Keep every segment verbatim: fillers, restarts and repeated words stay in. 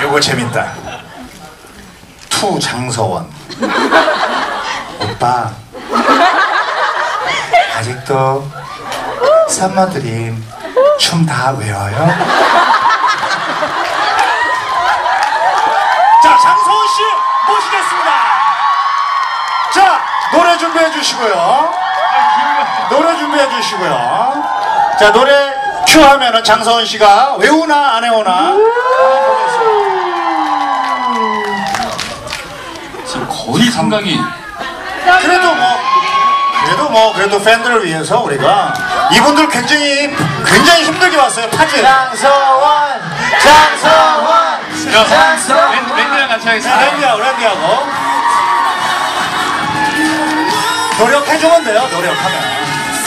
이거 재밌다. 투 장서원. 오빠 아직도 썸머드림 춤 다 외워요? 자, 장서원 씨 모시겠습니다. 자, 노래 준비해 주시고요. 노래 준비해 주시고요. 자, 노래 큐 하면은 장서원 씨가 외우나 안 외우나 지금 거의 생각이. 그래도 뭐 그래도 뭐 그래도 팬들을 위해서 우리가 이분들 굉장히 굉장히 힘들게 왔어요. 파지. 장서원 장서원 장서원 랜- 랜디랑 같이 하겠습니다. 랜디하고 랜디하고 노력해주면 돼요. 노력하면.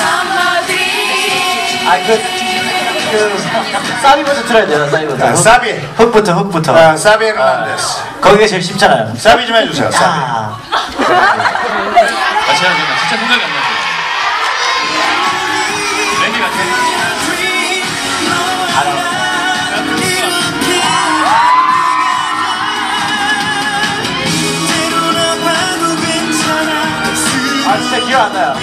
아그 그 사비부터 틀어야 돼요. 사비부터. 자, 사비. 흑부터 흑부터. 자, 사비 에르난데스. 거기가 제일 쉽잖아요. 사비 좀 해주세요. 사비. 자. 같이 해야 되나? 진짜 생각이 안 나요. 랜디 같이 해. 아 진짜 기억 안 나요.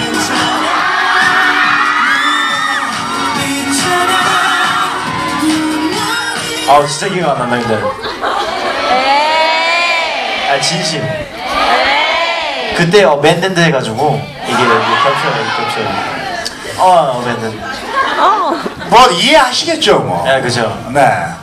아 진짜 기억 안 난다 근데. 아 진심. 그때 어, 맨댄드 해가지고 이게 여기 겹쳐요 겹쳐요. 어 맨댄드. 뭐 이해하시겠죠, 뭐. 네 그죠. 네.